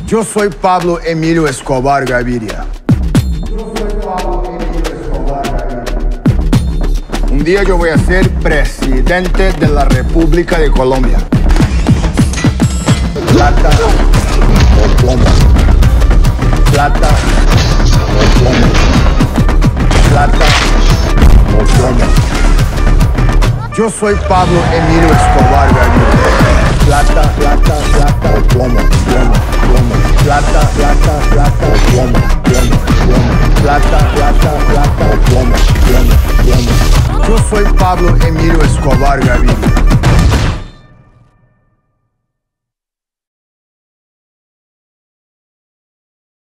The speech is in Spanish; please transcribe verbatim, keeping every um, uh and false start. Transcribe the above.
Yo soy Pablo Emilio Escobar Gaviria. Yo soy Pablo Emilio Escobar Gaviria. Un día yo voy a ser presidente de la República de Colombia. Plata o plomo. Plata o plomo. Plata o plomo. Yo soy Pablo Emilio Escobar Gaviria. Plata, plata, plata o plomo, plomo, plomo. Plata, plata, plata o plomo, plomo, plomo. Plata, plata, plata o plomo, plomo, plomo. Yo soy Pablo Emilio Escobar Gaviria.